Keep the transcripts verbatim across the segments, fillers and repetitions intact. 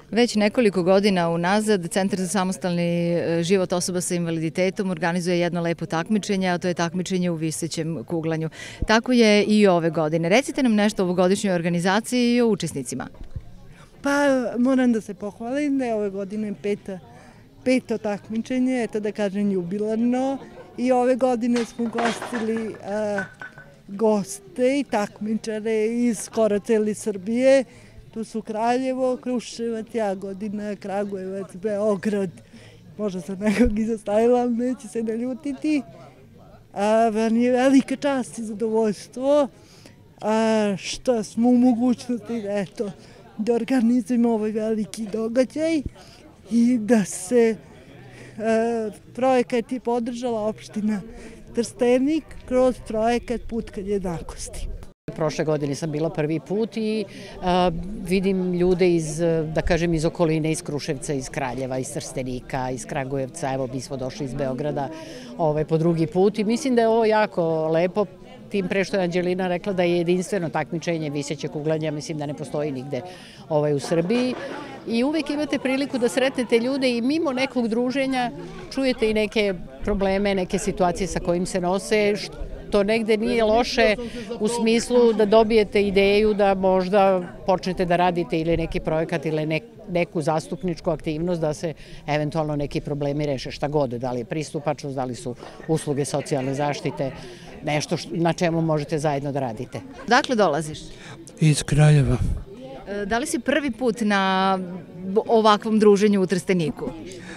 Već nekoliko godina unazad Centar za samostalni život osoba sa invaliditetom organizuje jedno lepo takmičenje, a to je takmičenje u visećem kuglanju. Tako je i ove godine. Recite nam nešto o ovogodišnjoj organizaciji i o učesnicima. Pa moram da se pohvalim da je ove godine peta, peto takmičenje, eto da kažem jubilarno, i ove godine smo gostili a, goste i takmičare iz skoro cele Srbije. Tu su Kraljevo, Kruševac, Jagodina, Kragujevac, Beograd. Možda sam nekog izostavila, ali neće se naljutiti. A, vam je velika čast i zadovoljstvo a, što smo u mogućnosti da, eto, da organizujemo ovaj veliki događaj i da se a, projekat je podržala opština Trstenik kroz projekat Put ka jednakosti. Prošle godine sam bila prvi put i a, vidim ljude iz, da kažem, iz okoline, iz Kruševca, iz Kraljeva, iz Trstenika, iz Kragujevca. Evo, mi smo došli iz Beograda ovaj, po drugi put i mislim da je ovo jako lepo. Tim pre što je Anđelina rekla da je jedinstveno takmičenje visećeg kuglanja, mislim da ne postoji nigde ovaj, u Srbiji. I uvek imate priliku da sretnete ljude i mimo nekog druženja čujete i neke probleme, neke situacije sa kojim se nose, to negde nije loše u smislu da dobijete ideju da možda počnete da radite ili neki projekat ili neku zastupničku aktivnost da se eventualno neki problemi reše, šta god, da li je pristupačnost, da li su usluge socijalne zaštite, nešto na čemu možete zajedno da radite. Dakle dolaziš? Iz Kraljeva. Da li si prvi put na ovakvom druženju u Trsteniku?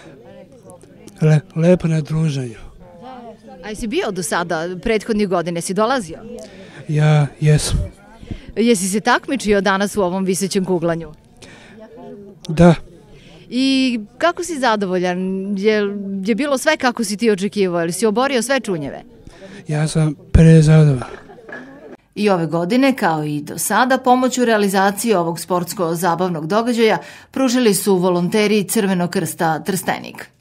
Le, lepo na druženju. A jesi bio do sada, prethodnih godine, si dolazio? Ja jesam. Jesi se takmičio danas u ovom visećem kuglanju? Da. I kako si zadovoljan? Je, je bilo sve kako si ti očekivao? Ili si oborio sve čunjeve? Ja sam prezadovoljan. I ove godine, kao i do sada, pomoć u realizaciji ovog sportsko-zabavnog događaja pružili su volonteri Crvenog krsta Trstenik.